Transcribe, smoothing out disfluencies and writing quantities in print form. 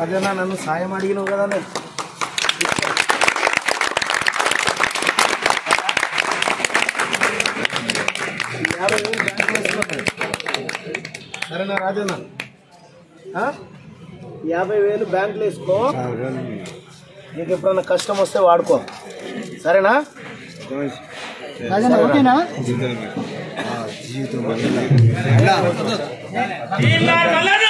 రాజన్న నన్ను సాయం అడిగినావు కదా నేను సరేనా రాజన్న 50,000 బ్యాంకులో వేసుకో నీకు ఎప్పుడన్నా కష్టం వస్తే వాడుకో సరేనా రాజన్న ఓకేనా జీవితం